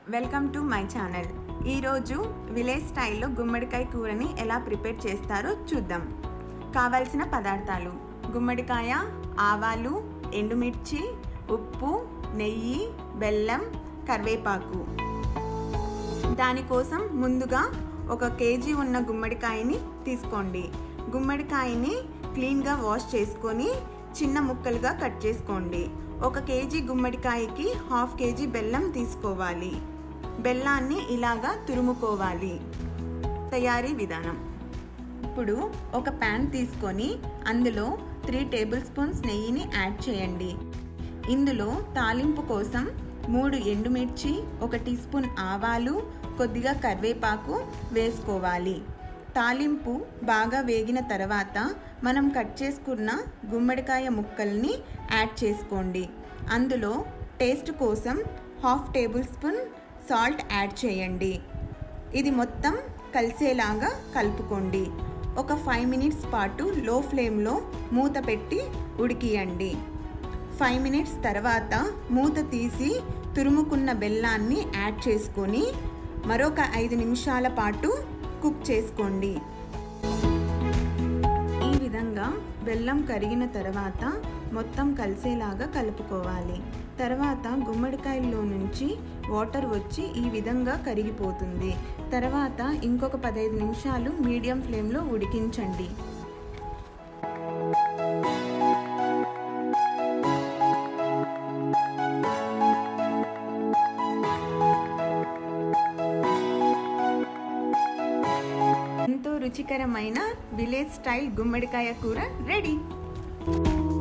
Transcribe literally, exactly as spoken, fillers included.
Welcome to my channel. ఈరోజు village స్టైల్లో గుమ్మడికాయ కూరని ఎలా ప్రిపేర్ చేస్తారో చూద్దాం. కావాల్సిన పదార్థాలు: గుమ్మడికాయ, ఆవాలు, ఎండుమిర్చి, ఉప్పు, నెయ్యి, బెల్లం, కరివేపాకు. దానికోసం ముందుగా ఒక కేజీ ఉన్న గుమ్మడికాయని తీసుకోండి. గుమ్మడికాయని క్లీన్గా వాష్ చేసుకొని చిన్న ముక్కలుగా కట్ చేసుకోండి. ఒక కేజీ గుమ్మడికాయకి హాఫ్ కేజీ బెల్లం తీసుకోవాలి. బెల్లాన్ని ఇలాగా తురుముకోవాలి. తయారీ విధానం: ఇప్పుడు ఒక ప్యాన్ తీసుకొని అందులో త్రీ టేబుల్ స్పూన్స్ నెయ్యిని యాడ్ చేయండి. ఇందులో తాలింపు కోసం మూడు ఎండుమిర్చి, ఒక టీ స్పూన్ ఆవాలు, కొద్దిగా కరివేపాకు వేసుకోవాలి. తాలింపు బాగా వేగిన తర్వాత మనం కట్ చేసుకున్న గుమ్మడికాయ ముక్కల్ని యాడ్ చేసుకోండి. అందులో టేస్ట్ కోసం half tablespoon salt add చేయండి. ఇది మొత్తం కలిసేలాగా కలుపుకోండి. ఒక ఫైవ్ మినిట్స్ పాటు లో ఫ్లేమ్లో మూత పెట్టి ఉడికియండి. ఫైవ్ మినిట్స్ తర్వాత మూత తీసి తురుముకున్న బెల్లాన్ని యాడ్ చేసుకొని మరొక ఐదు నిమిషాల పాటు కుక్ చేసుకోండి. ఈ విధంగా బెల్లం కరిగిన తర్వాత మొత్తం కలిసేలాగా కలుపుకోవాలి. తర్వాత గుమ్మడికాయల్లో నుంచి వాటర్ వచ్చి ఈ విధంగా కరిగిపోతుంది. తర్వాత ఇంకొక పదహైదు నిమిషాలు మీడియం ఫ్లేమ్లో ఉడికించండి. ఎంతో రుచికరమైన విలేజ్ స్టైల్ గుమ్మడికాయ కూర రెడీ.